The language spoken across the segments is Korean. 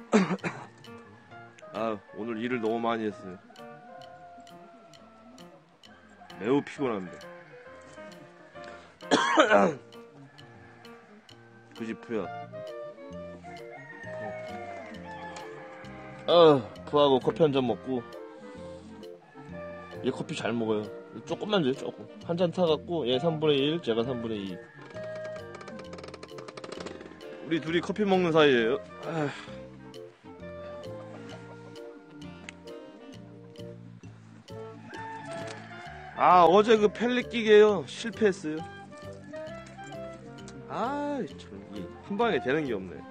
아, 오늘 일을 너무 많이 했어요. 매우 피곤합니다. 그지 푸야. 푸하고 커피 한 잔 먹고. 얘 커피 잘 먹어요. 조금만 줘요, 조금. 한 잔 타갖고 얘 3분의 1, 제가 3분의 2. 우리 둘이 커피 먹는 사이에요. 어제 그 펠릿 기계요 실패했어요. 참, 이게 한 방에 되는 게 없네.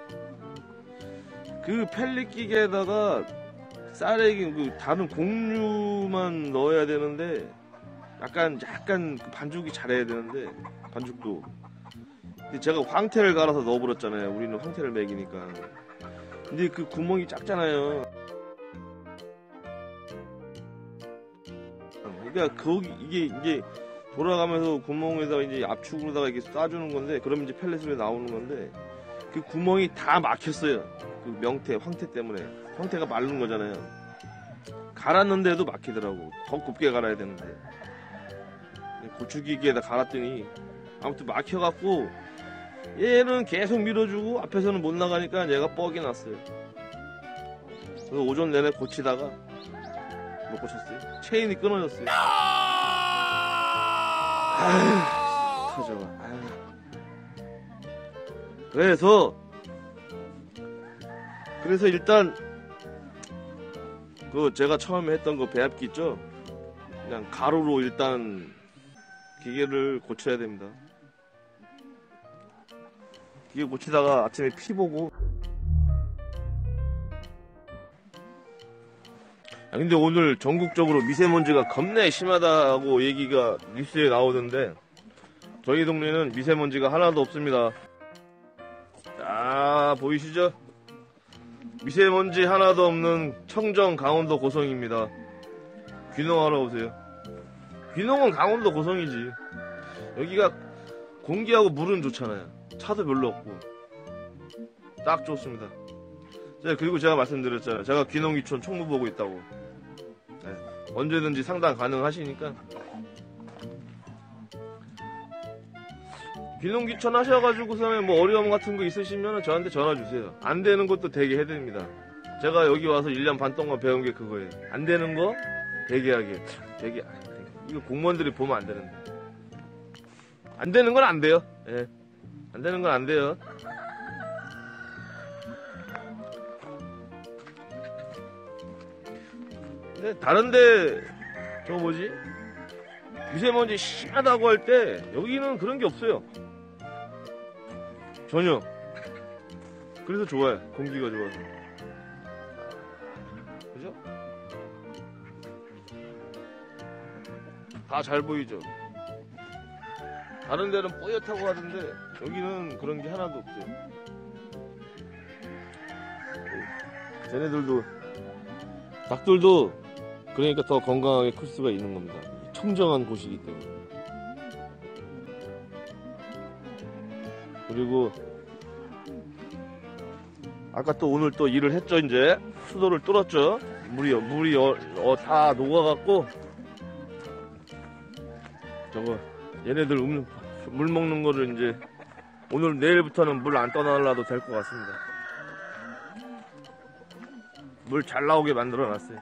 그 펠릿 기계에다가 쌀에기 그 다른 곡류만 넣어야 되는데 약간 그 반죽이 잘해야 되는데 반죽도. 근데 제가 황태를 갈아서 넣어버렸잖아요. 우리는 황태를 먹이니까. 근데 그 구멍이 작잖아요. 그러니까 거기 이게 돌아가면서 구멍에다가 이제 압축으로다가 이렇게 쏴주는 건데, 그러면 이제 펠렛으로 나오는 건데 그 구멍이 다 막혔어요. 그 황태 때문에. 황태가 마른 거잖아요. 갈았는데도 막히더라고. 더 곱게 갈아야 되는데. 고추기계에다 갈았더니 아무튼 막혀갖고 얘는 계속 밀어주고 앞에서는 못 나가니까 얘가 뻑이 났어요. 그래서 오전 내내 고치다가 못 고쳤어요. 체인이 끊어졌어요. 터져. 그래서 일단 그 제가 처음에 했던 거 배합기 있죠? 그냥 가루로 일단 기계를 고쳐야 됩니다. 기계 고치다가 아침에 피 보고. 근데 오늘 전국적으로 미세먼지가 겁내 심하다고 얘기가 뉴스에 나오던데 저희 동네는 미세먼지가 하나도 없습니다. 자, 보이시죠? 미세먼지 하나도 없는 청정 강원도 고성입니다. 귀농하러 오세요. 귀농은 강원도 고성이지. 여기가 공기하고 물은 좋잖아요. 차도 별로 없고 딱 좋습니다. 그리고 제가 말씀드렸잖아요. 제가 귀농귀촌 총무 보고 있다고. 언제든지 상담 가능하시니까 귀농귀촌 하셔가지고서 뭐 어려움 같은 거 있으시면 저한테 전화 주세요. 안 되는 것도 되게 해드립니다. 제가 여기 와서 1년 반 동안 배운 게 그거예요. 안 되는 거 되게 하게. 이거 공무원들이 보면 안 되는데. 안 되는 건 안 돼요. 예. 안 되는 건 안 돼요. 근데 다른데 저거 뭐지? 미세먼지 심하다고 할 때 여기는 그런 게 없어요. 전혀. 그래서 좋아요. 공기가 좋아서. 그죠? 다 잘 보이죠? 다른 데는 뽀얗다고 하던데 여기는 그런 게 하나도 없어요. 쟤네들도 닭들도 그러니까 더 건강하게 클 수가 있는 겁니다. 청정한 곳이기 때문에. 그리고 아까 또 오늘 또 일을 했죠. 이제 수도를 뚫었죠. 물이 다 녹아갖고 저거 얘네들 물 먹는 거를 이제 오늘 내일부터는 물 안 떠나려도 될 것 같습니다. 물 잘 나오게 만들어 놨어요.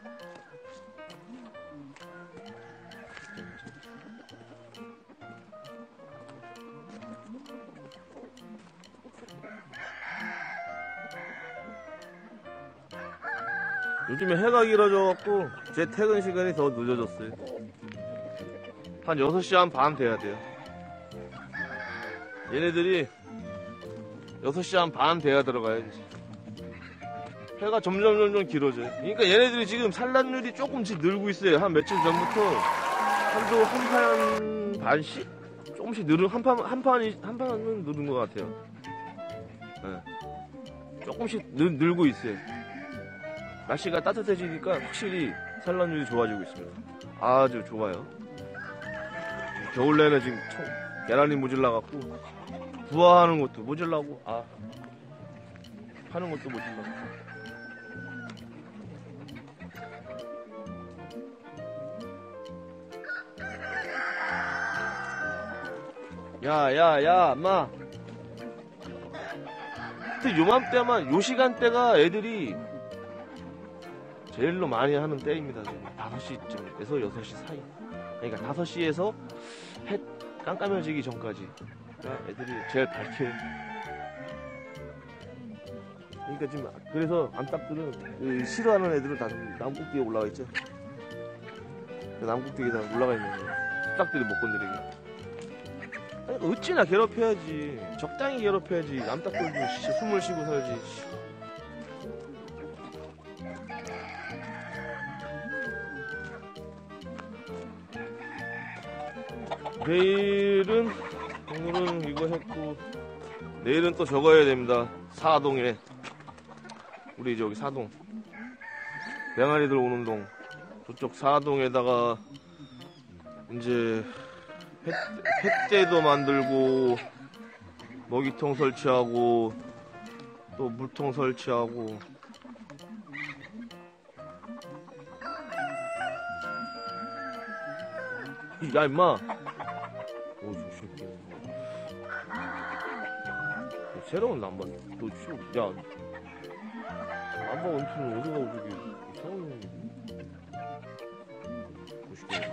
요즘에 해가 길어져갖고 제 퇴근 시간이 더 늦어졌어요. 한 6시 한 반 돼야 돼요. 얘네들이 6시 한 반 돼야 들어가야지. 해가 점점 길어져요. 그러니까 얘네들이 지금 산란율이 조금씩 늘고 있어요. 한 며칠 전부터 한도 한 판 반씩 조금씩 한 판은 늘은 것 같아요. 네. 조금씩 늘고 있어요. 날씨가 따뜻해지니까 확실히 산란율이 좋아지고 있습니다. 아주 좋아요. 겨울 내내 지금 계란이 모질라갖고 부화하는 것도 모질라고 하는 것도 멋있다. 야, 엄마. 그때 요맘때만, 요 시간대가 애들이 제일로 많이 하는 때입니다. 지금 5시쯤에서 6시 사이. 그러니까 5시에서 해 깜깜해지기 전까지. 그러니까 애들이 제일 밝게. 그러니까 지금, 그래서 암탉들은, 싫어하는 애들은 다 나무꼭대기에 올라가 있죠. 나무꼭대기에 다 올라가 있는 거예요. 암탉들이 못 건드리게. 아니, 어찌나 괴롭혀야지. 적당히 괴롭혀야지. 암탉들도 숨을 쉬고 살지. 오늘은 이거 했고, 내일은 또 저거 해야 됩니다. 사동에. 우리 저기 사동. 병아리들 오는 동. 저쪽 사동에다가, 이제, 횟대도 만들고, 먹이통 설치하고, 또 물통 설치하고. 야, 임마! 오, 조심. 새로운 남반. 너 싫어. 야, 남반 원투는 어디 가고 저기 이상한 놈이. 보시게.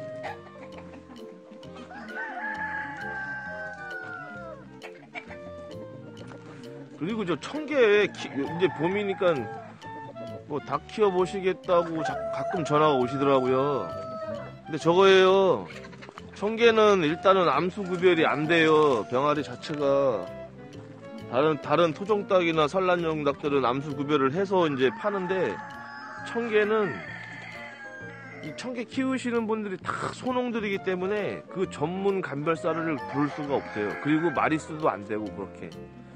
그리고 저 청개 이제 봄이니까 뭐 닭 키워 보시겠다고 가끔 전화가 오시더라고요. 근데 저거예요. 청개는 일단은 암수 구별이 안 돼요. 병아리 자체가. 다른 토종닭이나 산란용 닭들은 암수 구별을 해서 이제 파는데, 청개는 이 청개 키우시는 분들이 다 소농들이기 때문에 그 전문 감별사를 부를 수가 없어요. 그리고 마리수도 안 되고 그렇게.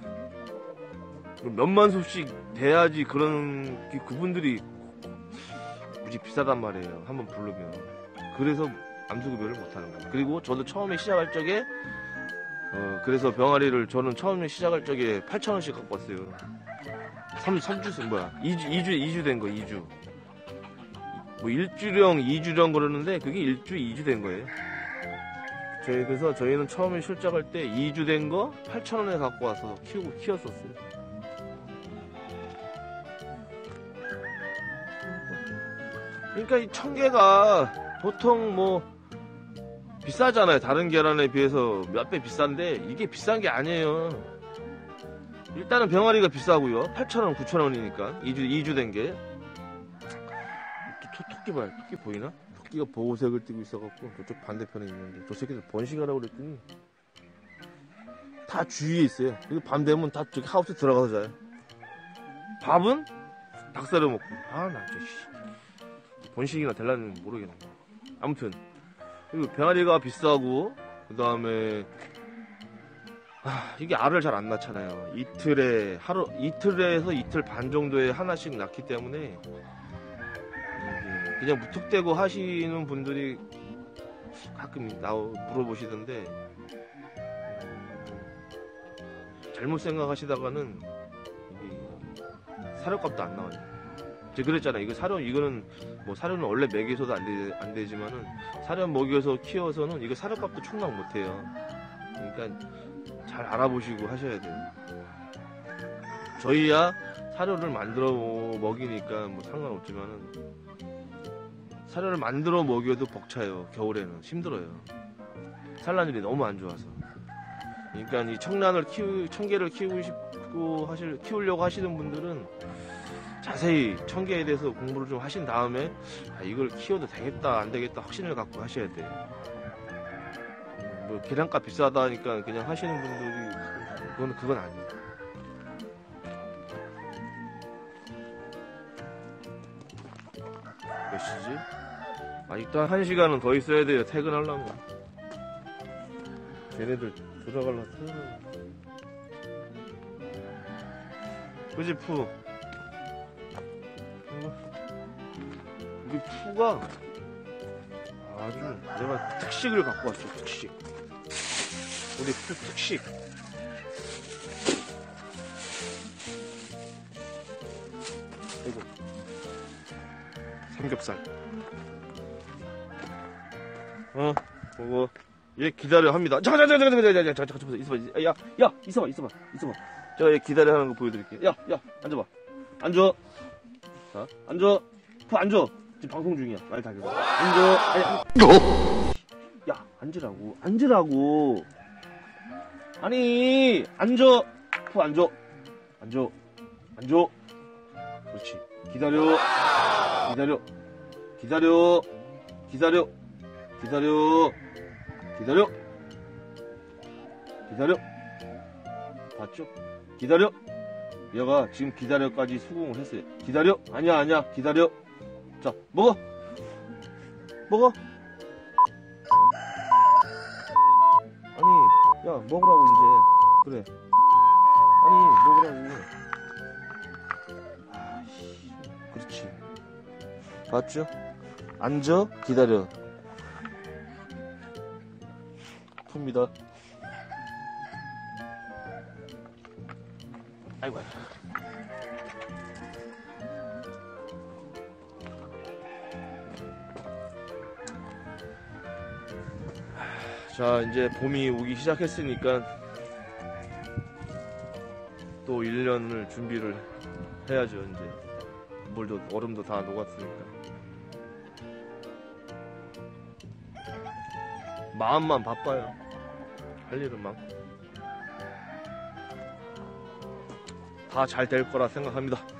몇만 수씩 돼야지 그분들이 무지 비싸단 말이에요. 한번 부르면. 그래서 암수 구별을 못하는 거예요. 그리고 저도 처음에 시작할 적에 그래서 병아리를 저는 처음에 시작할 적에 8,000원씩 갖고 왔어요. 2주 된 거, 2주. 뭐 1주령, 2주령 그러는데 그게 1주, 2주 된 거예요. 그래서 저희는 처음에 출작할 때 2주 된 거 8,000원에 갖고 와서 키웠었어요. 그러니까 이 청개가 보통 뭐 비싸잖아요. 다른 계란에 비해서 몇 배 비싼데 이게 비싼 게 아니에요. 일단은 병아리가 비싸고요. 8,000원, 9,000원이니까 2주 된 게. 토끼 봐요. 토끼 보이나? 토끼가 보호색을 띠고 있어갖고 저쪽 반대편에 있는데 저 새끼들 번식하라고 그랬더니 다 주위에 있어요. 그리고 밤 되면 다 저기 하우스 들어가서 자요. 밥은 닭살을 먹고. 나 번식이나 될라는 모르겠네. 아무튼 그리고 병아리가 비싸고, 그 다음에 이게 알을 잘 안 낳잖아요. 이틀에서 이틀 반 정도에 하나씩 낳기 때문에 그냥 무턱대고 하시는 분들이 가끔 물어보시던데, 잘못 생각하시다가는 이게 사료값도 안 나와요. 제가 그랬잖아요. 이거는 뭐 사료는 원래 먹여서도 안 되지만은 사료 먹여서 키워서는 이거 사료값도 충당 못 해요. 그러니까 잘 알아보시고 하셔야 돼요. 저희야 사료를 만들어 먹이니까 뭐 상관없지만은 사료를 만들어 먹여도 벅차요. 겨울에는 힘들어요. 산란율이 너무 안 좋아서. 그러니까 이 청개를 키우려고 하시는 분들은 자세히 청개에 대해서 공부를 좀 하신 다음에 이걸 키워도 되겠다 안 되겠다 확신을 갖고 하셔야 돼요. 뭐 계란값 비싸다 하니까 그냥 하시는 분들이 그건 아니에요. 몇 시지? 일단 1시간은 더 있어야 돼요. 퇴근하려면. 쟤네들 들어가려고 퇴근하려면. 그지 푸? 우리 푸가 아주 내가 특식을 갖고 왔어. 특식. 우리 푸 특식. 아이고. 삼겹살. 그거 얘 기다려 합니다. 잠깐 있어봐. 야, 있어봐. 제가 얘 기다려 하는 거 보여드릴게요. 야, 앉아봐. 앉아. 자, 앉아. 앉아. 지금 방송 중이야. 말 다 들어. 앉아. 야, 앉으라고. 아니, 앉아. 앉아. 그렇지. 기다려. 봤죠? 기다려. 얘가 지금 기다려까지 수긍을 했어요. 기다려. 아니야. 기다려. 자, 먹어. 아니, 야, 먹으라고 이제. 그래. 아니, 먹으라고. 아이씨. 그렇지. 봤죠? 앉아. 기다려. 풉니다. 아이고. 자, 이제 봄이 오기 시작했으니까 또 1년을 준비를 해야죠. 이제 물도 얼음도 다 녹았으니까. 마음만 바빠요. 할 일은 많고 다 잘 될 거라 생각합니다.